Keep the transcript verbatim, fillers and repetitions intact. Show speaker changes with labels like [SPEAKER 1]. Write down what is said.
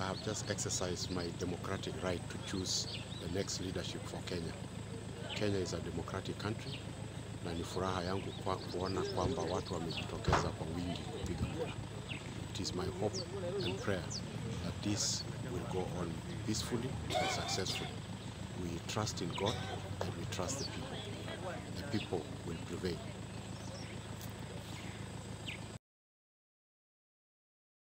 [SPEAKER 1] I have just exercised my democratic right to choose the next leadership for Kenya. Kenya is a democratic country, na ni furaha yangu kwa kuona kwamba watu wamejitokeza kwa wingi kupiga kura. It is my hope and prayer that this will go on peacefully and successfully. We trust in God and we trust the people. The people will prevail.